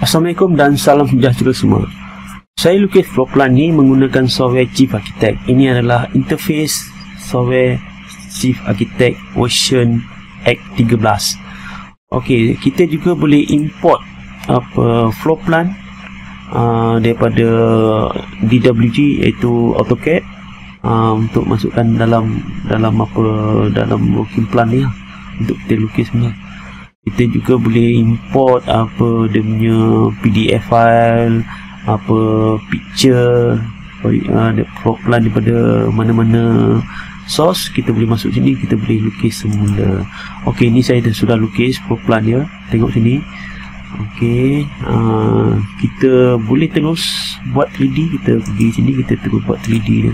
Assalamualaikum dan salam sejahtera semua. Saya lukis floor plan ni menggunakan software Chief Architect. Ini adalah interface software Chief Architect version X13. Okey, kita juga boleh import floor plan daripada DWG iaitu AutoCAD untuk masukkan dalam working plan ni untuk kita lukis semua. Kita juga boleh import dia punya PDF file, picture, floor plan daripada mana-mana source. Kita boleh masuk sini, kita boleh lukis semula. Okey, ni saya sudah lukis floor plan dia. Tengok sini. Okey, kita boleh terus buat 3D. Kita pergi sini, kita terus buat 3D dia.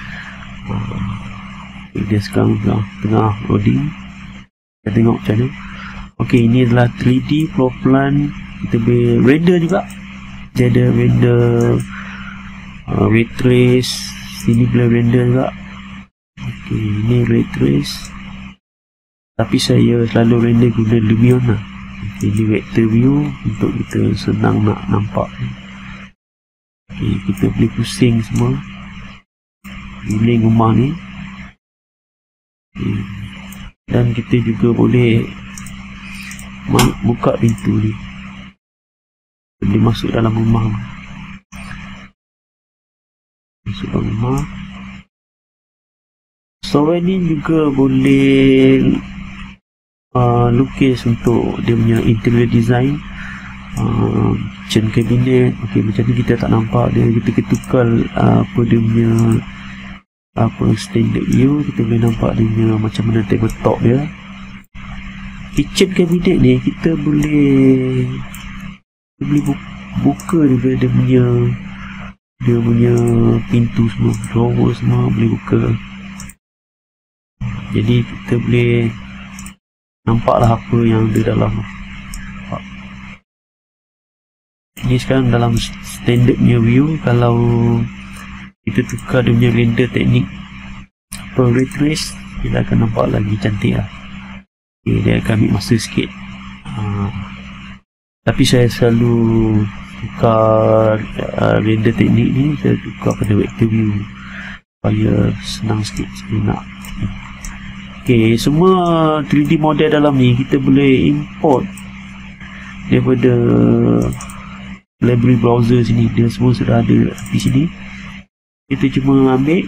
Dia sekarang tengah loading. Kita tengok macam mana. Okey, ini adalah 3D floor plan. Kita boleh render juga. Dia ada render ray trace. Sini boleh render juga. Okey, ini ray trace. Tapi saya selalu render guna Lumion lah. Okay, ini vector view untuk kita senang nak nampak. Okey, kita boleh pusing semua. Ini rumah ni. Okay. Dan kita juga boleh buka pintu ni, boleh masuk dalam rumah. Masuk dalam rumah. Software ni juga boleh lukis untuk dia punya interior design, kitchen cabinet. Okey, macam ni kita tak nampak dia. Kita tukar dia punya standard view. Kita boleh nampak dia punya macam mana tabletop dia. Kitchen cabinet ni kita boleh buka dia punya pintu semua, drawer semua boleh buka. Jadi kita boleh nampaklah apa yang ada dalam. Ini sekarang dalam standard punya view. Kalau kita tukar dia punya render teknik ray trace, kita akan nampak lagi cantik lah. Okay, dia akan ambil masa sikit. Tapi saya selalu tukar render teknik ni, saya tukar pada vector view supaya senang sikit saya nak. Okay, semua 3D model dalam ni kita boleh import daripada library browser sini. Dia semua sudah ada di sini. Kita cuma ambil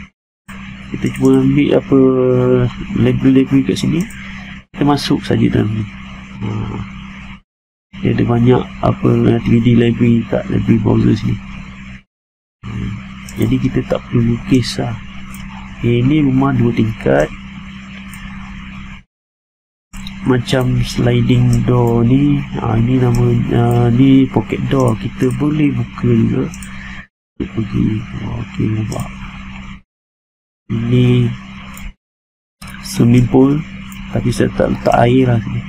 library kat sini. Kita masuk saja dalam ni. Dia ada banyak 3D library kat library browser sini. Jadi kita tak perlu lukis lah. Okay, ini rumah 2 tingkat. Macam sliding door ni, ini nama ni pocket door. Kita boleh buka juga. Kita pergi. Okey, nampak. Ini swimming pool, tapi saya tak letak air lah sini.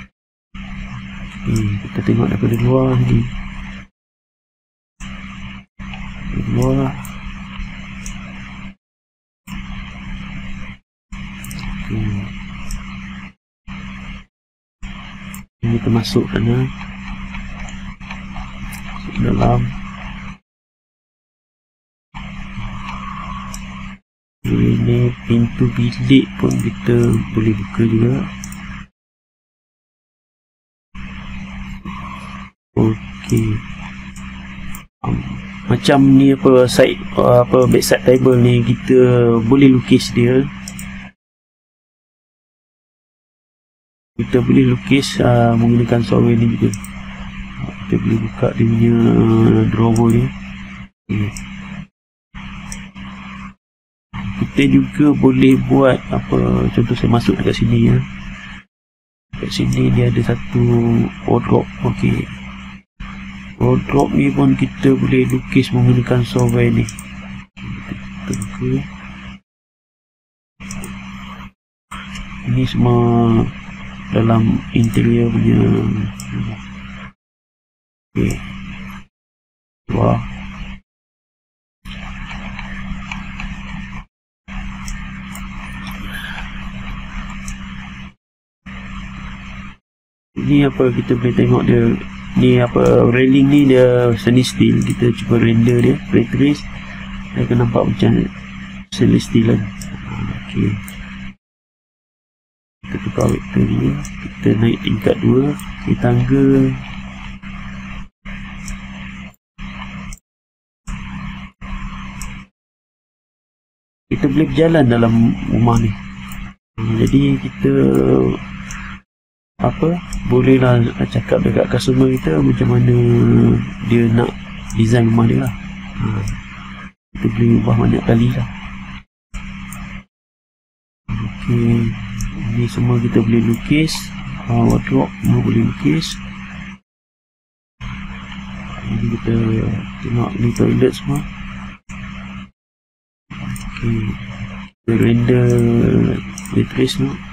Kita tengok daripada luar ni. Dari luar. Ini kita masuk sana. Masuk dalam. Ini pintu bilik pun kita boleh buka juga. Okey. Macam ni bedside table ni kita boleh lukis dia. Kita boleh lukis menggunakan software ni juga. Kita boleh buka dia punya drawer ni. Kita juga boleh buat contoh saya masuk dekat sini ya. Dekat sini dia ada satu wardrobe. Okey. Wardrobe ni pun kita boleh lukis menggunakan software ni. Kita buka. Ini semua dalam interior punya. Okey. Wah. Ini kita boleh tengok dia ni apa, railing ni dia stainless steel. Kita cuba render dia, ray trace, dia akan nampak macam stainless steel kan. Okey, kita tukar vektor dia, kita naik tingkat 2, okay, tangga. Kita boleh berjalan dalam rumah ni. Jadi kita apa, bolehlah cakap dekat customer kita macam mana dia nak design rumah dia lah. Kita boleh ubah banyak kali lah. Okey, ni semua kita boleh lukis. Wardrobe semua boleh lukis. Ini kita tengok ni toilet semua. Okey, kita render matrix semua.